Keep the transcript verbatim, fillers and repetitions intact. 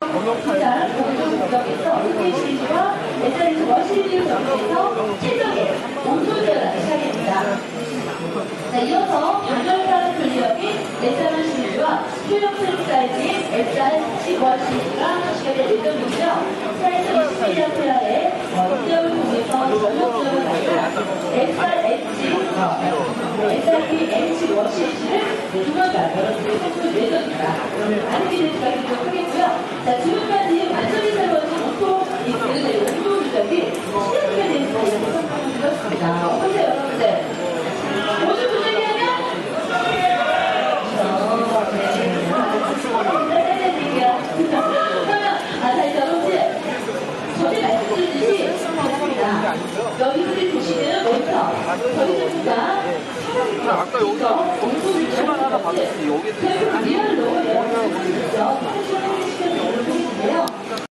자, 온도 조정에서 흑기 시리즈와 에스알에스 워시리즈 정에서 최적의 온도 제어를 시작합니다. 자, 이어서 방열판 클리어인 에스알 시리즈와 효용 슬립 사이즈인 에스알 원 시리즈가 시작될 예정이고요. 사이즈 이십 밀리미터의 원격을 통해서 전력 조정을 받는 에스알에이치, 에스알피 에이치 원 시리즈를 두 번간 여러분들이 선보일 예정입니다. 많은 기대 부탁드리도록 하겠고요. 자, 지금까지 완전히 새로워진 온도, 이 그들의 온도 조작이 시작하게 되는 이야기 선보여드렸습니다. 어떠세요, 여러분들? 모두 부탁드리면 여기분들이 보시면 먼저 저희 정부가 아까 여기서 공수를 하나 받았지. 여기서 리얼로 여러분들